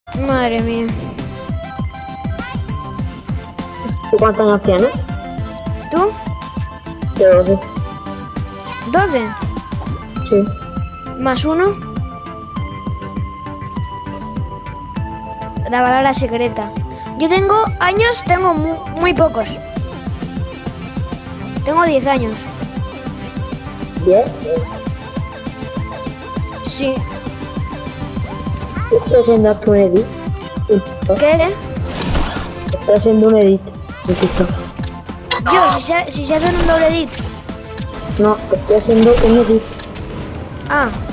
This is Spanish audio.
Madre mía. ¿Tú cuántos años tienes? ¿Tú? Yo sí. 12. Sí. Más 1. La palabra secreta. Yo tengo años, tengo muy pocos. Tengo 10 años. ¿10? Sí. Estoy haciendo un edit. en TikTok. ¿Qué? Estoy haciendo un edit en TikTok. Yo, si se hace un doble edit. No, estoy haciendo un edit. Ah.